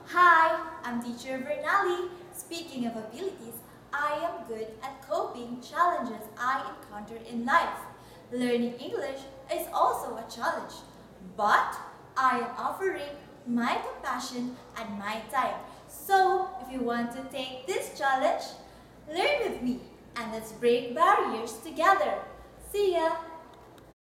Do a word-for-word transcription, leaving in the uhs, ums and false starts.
Hi, I'm teacher Vernalie. Speaking of abilities, I am good at coping challenges I encounter in life. Learning English is also a challenge, but I am offering my compassion and my time. So, if you want to take this challenge, learn with me and let's break barriers together. See ya!